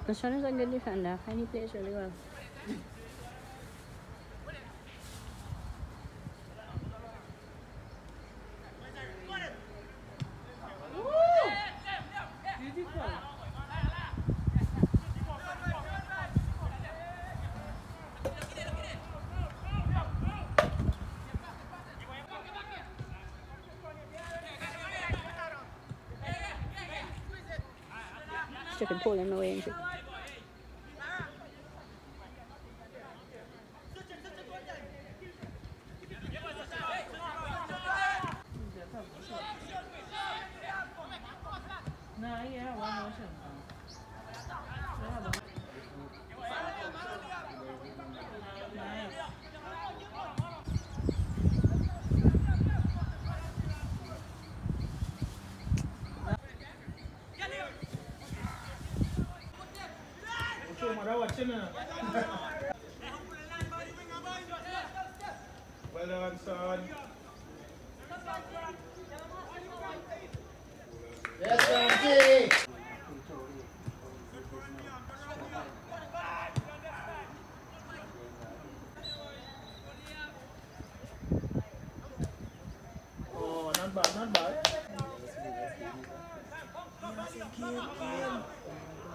The son is a good defender and he plays really well. Stupid pull him away, isn't it? Well done, son. Yes, Auntie. Oh, not bad, not bad.